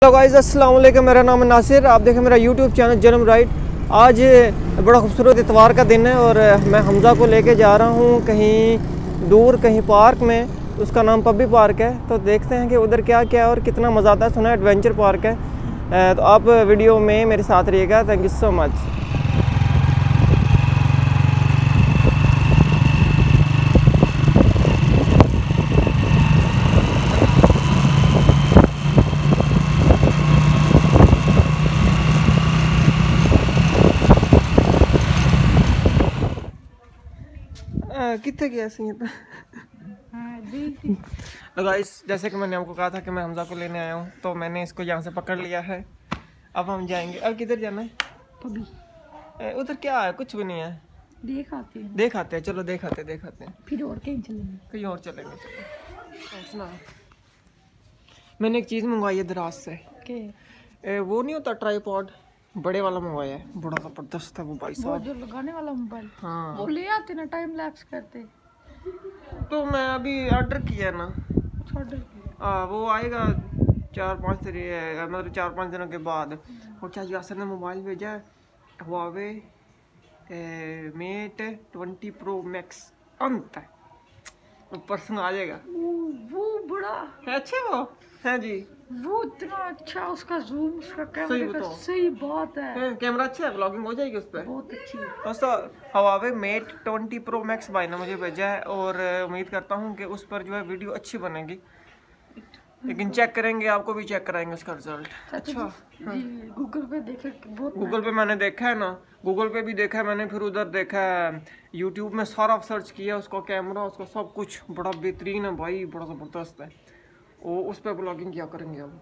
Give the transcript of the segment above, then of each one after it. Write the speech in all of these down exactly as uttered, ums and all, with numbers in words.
Hello guys, अस्सलाम वालेकुम। मेरा नाम है नासिर, आप देखें मेरा यूट्यूब चैनल जन्म राइड। आज बड़ा खूबसूरत इतवार का दिन है और मैं हमज़ा को लेके जा रहा हूँ कहीं दूर, कहीं पार्क में। उसका नाम पब्बी पार्क है। तो देखते हैं कि उधर क्या क्या है और कितना मज़ा आता है। सुना एडवेंचर पार्क है। तो आप वीडियो में मेरे साथ रहिएगा। Thank you so much. कितने गया सी तो गाइस, जैसे कि मैंने आपको कहा था कि मैं हमज़ा को लेने आया हूँ, तो मैंने इसको यहाँ से पकड़ लिया है। अब हम जाएंगे। अब किधर जाना है? पब्बी। उधर क्या है? कुछ भी नहीं है। देख आते हैं देख आते हैं चलो देख आते देख आते हैं फिर और कहीं चलेंगे कहीं और चलेंगे। चलो सुना, मैंने एक चीज़ मंगवाई है दराज से। के वो नहीं होता ट्राईपॉड, बड़े वाला मंगवाया है। बड़ा ज़बरदस्त है वो भाई साहब। जो लगाने वाला मोबाइल, हाँ वो ले आते ना, टाइम लैप्स करते। तो मैं अभी ऑर्डर किया है ना। हाँ वो आएगा चार पाँच तरीके मतलब चार पाँच दिनों के बाद। और क्या यासर ने मोबाइल भेजा है, Huawei Mate twenty Pro Max अंत है, परसों आ जाएगा। वो बड़ा है अच्छा वो है जी। वो इतना अच्छा, उसका जूम, उसका सही कैमरा का, बताओ। सही बात है, है, कैमरा अच्छा है, व्लॉगिंग हो जाएगी उस पर बहुत अच्छी। दोस्तों Huawei Mate twenty Pro Max भाई ने मुझे भेजा है और उम्मीद करता हूँ कि उस पर जो है वीडियो अच्छी बनेगी। लेकिन चेक करेंगे, आपको भी चेक कराएंगे उसका रिजल्ट। अच्छा जी, गूगल पे देखे बहुत, गूगल पे मैंने देखा है ना, गूगल पे भी देखा है मैंने, फिर उधर देखा है यूट्यूब में, सारा सर्च किया, उसका कैमरा, उसका सब कुछ बड़ा बेहतरीन है भाई, बड़ा ज़बरदस्त है। वो उस पर ब्लॉगिंग क्या करेंगे अब।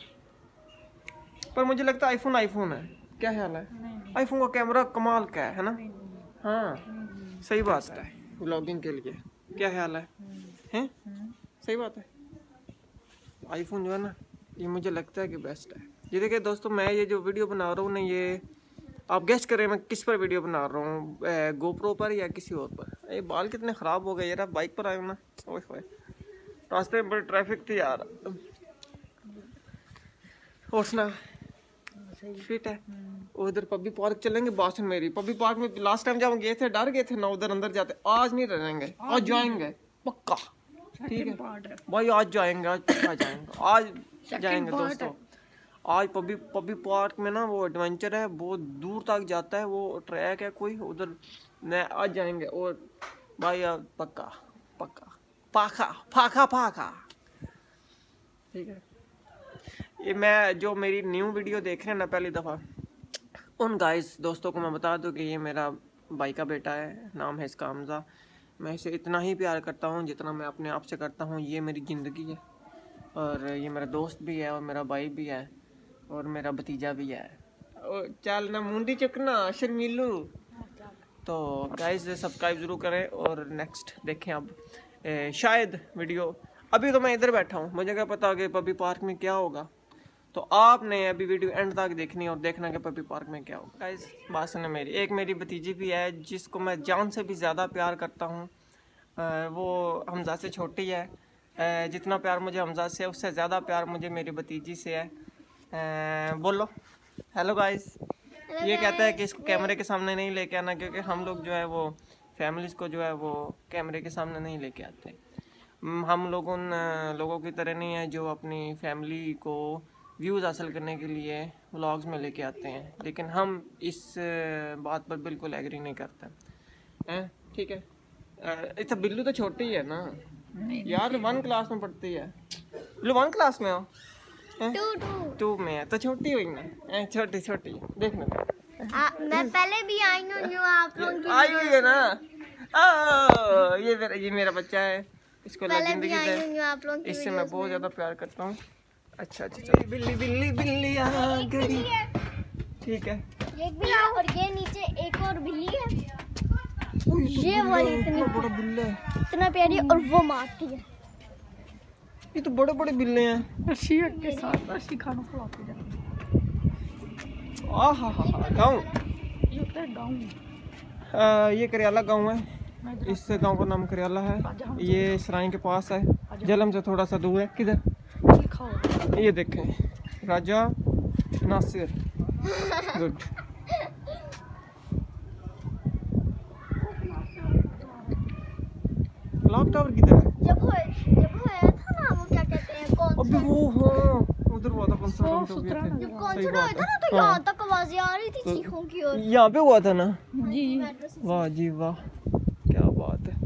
पर मुझे लगता है आईफोन आईफोन है। क्या ख्याल है? आईफोन का कैमरा कमाल का है ना। हाँ सही बात है, ब्लॉगिंग के लिए क्या ख्याल है? हैं सही बात है। आईफोन जो है ना, ये मुझे लगता है कि बेस्ट है। ये देखिए दोस्तों, मैं ये जो वीडियो बना रहा हूँ ना, ये आप गेस करें मैं किस पर वीडियो बना रहा हूँ, गोप्रो पर या किसी और पर। ये बाल कितने ख़राब हो गए यार, बाइक पर आए हो ना। ओए होए, रास्ते में बड़ी ट्रैफिक थी यार। और सुना फिट है। उधर पब्बी पार्क चलेंगे। बात सुन मेरी, पब्बी पार्क में लास्ट टाइम जब हम गए थे डर गए थे ना उधर अंदर जाते। आज नहीं रहेंगे, आज जाएंगे पक्का। ठीक है भाई, आज जाएंगे, आज पक्का जाएंगे, आज जाएंगे दोस्तों। आज पब्बी पब्बी पार्क में ना वो एडवेंचर है, बहुत दूर तक जाता है, वो ट्रैक है कोई उधर। न आज जाएंगे और भाई पक्का पक्का पाखा फाखा फाखा। ठीक है, ये मैं जो मेरी न्यू वीडियो देख रहे हैं ना पहली दफ़ा, उन गाइस दोस्तों को मैं बता दूं कि ये मेरा भाई का बेटा है, नाम है इसका हमज़ा। मैं इसे इतना ही प्यार करता हूँ जितना मैं अपने आप से करता हूँ। ये मेरी ज़िंदगी है और ये मेरा दोस्त भी है और मेरा भाई भी है और मेरा भतीजा भी है। और चल ना मुंडी चुकना शर्मीलू। तो गाइस सब्सक्राइब ज़रूर करें और नेक्स्ट देखें अब ए, शायद वीडियो। अभी तो मैं इधर बैठा हूँ, मुझे क्या पता कि पब्बी पार्क में क्या होगा। तो आपने अभी वीडियो एंड तक देखनी और देखना कि पब्बी पार्क में क्या होगा। गाइस बात सुने मेरी, एक मेरी भतीजी भी है जिसको मैं जान से भी ज़्यादा प्यार करता हूँ। वो हमज़ा से छोटी है। आ, जितना प्यार मुझे हमज़ा से है उससे ज़्यादा प्यार मुझे मेरी भतीजी से है। आ, बोलो हेलो गाइस। ये कहता है कि इसको कैमरे के सामने नहीं लेके आना, क्योंकि हम लोग जो है वो फैमिलीज़ को जो है वो कैमरे के सामने नहीं लेके आते। हम लोग उन लोगों की तरह नहीं है जो अपनी फैमिली को व्यूज़ हासिल करने के लिए व्लॉग्स में लेके आते हैं, लेकिन हम इस बात पर बिल्कुल एग्री नहीं करते हैं। ठीक है, इतना बिल्लू तो छोटी है ना यार, वन क्लास में पढ़ती है। बिल्लू वन क्लास में हो? टू टू टू में है तो छोटी हुई ना, छोटी छोटी देखना। मैं पहले भी आई हूँ, आप लोग आई हुई है ना। आ, ये मेरा ये मेरा बच्चा है, इसको जिंदगी दे, इससे मैं बहुत ज़्यादा प्यार करता हूँ। अच्छा अच्छा चलो, बिल्ली बिल्ली बिल्ली आ गई। ठीक है, एक बिल्ली और ये नीचे एक और बिल्ली है। ये वाली इतनी बड़ा बिल्ला है, इतना प्यारी, और वो मारती है। ये तो बड़े बड़े बिल्ले हैं। रशी के साथ रशी खाना खिलाते जाते। आ हा हा गाँव, ये होता है गाँव। ये करियाला गाँव है। इस गांव का नाम करियाला है। ये सराय के पास है, जलम से थोड़ा सा दूर है। किधर? ये देखें, Raja Nasir. Good. Clock tower किधर है? जब हो जब होया था ना वो क्या कहते हैं कौन अबे वो हाँ उधर हुआ था कंसर्ट तो गए थे। जब कॉन्सर्ट हुआ था ना तो यहाँ तक आवाजें आ रही थी चीखों की और यहाँ पे हुआ था ना। जी वाह जी वाह क्या बात है।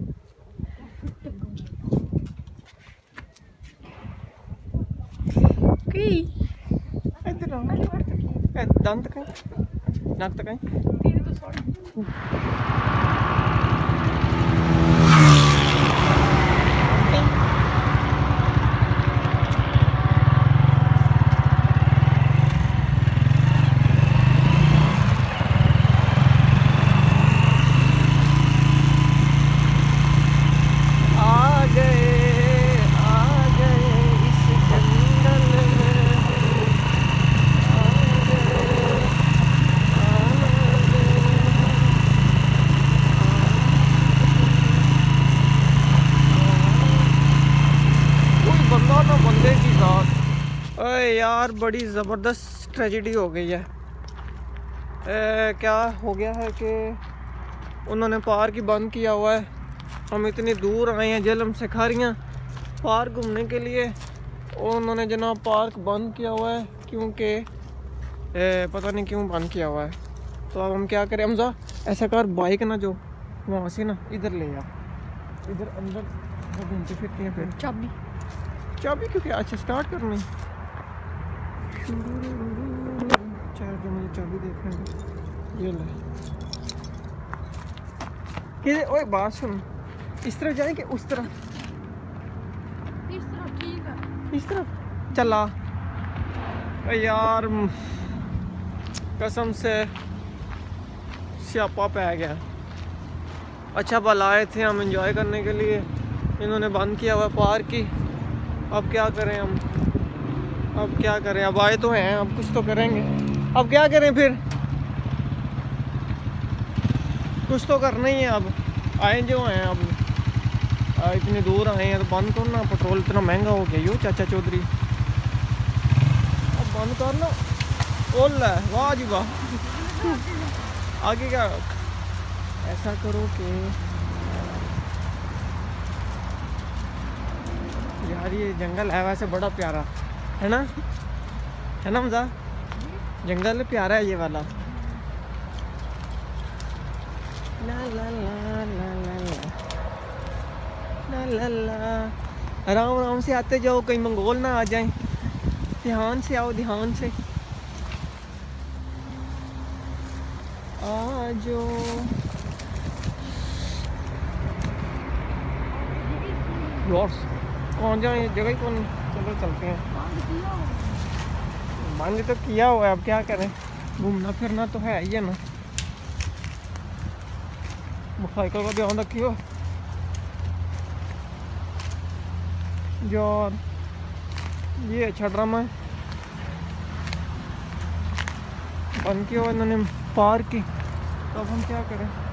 की इधर आओ। ए दांत कहीं नाक तक कहीं। तेरे तो सॉरी यार बड़ी ज़बरदस्त ट्रेजेडी हो गई है। ए, क्या हो गया है कि उन्होंने पार्क ही बंद किया हुआ है। हम इतनी दूर आए हैं जेलम से खारियाँ पार्क घूमने के लिए और उन्होंने जनाब पार्क बंद किया हुआ है क्योंकि पता नहीं क्यों बंद किया हुआ है। तो अब हम क्या करें हमजा ऐसा कर बाइक ना जो वहाँ से ना इधर ले आ इधर अंदर घूमते फिरते हैं फिर चाबी चाबी क्योंकि अच्छा स्टार्ट करनी चार जो मुझे चाबी देखने ये ले कि ओए बात सुन इस तरफ जाए कि उस तरफ इस तरफ ठीक है इस तरफ चला यार कसम से स्यापा पै गया। अच्छा भला आए थे हम एंजॉय करने के लिए इन्होंने बंद किया हुआ पार्क की। अब क्या करें हम अब क्या करें अब आए तो हैं अब कुछ तो करेंगे। अब क्या करें फिर कुछ तो करना ही है। अब आए जो हैं अब आ, इतनी दूर आए हैं तो बंद करना। पेट्रोल इतना महंगा हो गया यो चाचा चौधरी अब बंद करना। ओला वाह जी वाह आगे क्या ऐसा करो कि यार ये जंगल है वैसे बड़ा प्यारा है ना है ना मजा जंगल प्यारा है ये वाला। ला ला ला ला ला ला ला ला आराम आराम से आते जाओ कहीं मंगोल ना आ जाए। ध्यान से आओ ध्यान से आजो यॉर्स कौन जाए जगह ही कौन। चलो चलते हैं बंद तो किया हुआ है अब क्या करें घूमना फिरना तो है ही है ना। मोटरसाइकिल का ध्यान रखियो यार ये अच्छा ड्रामा है बंद किया हुआ इन्होंने पार्क की। तो अब हम क्या करें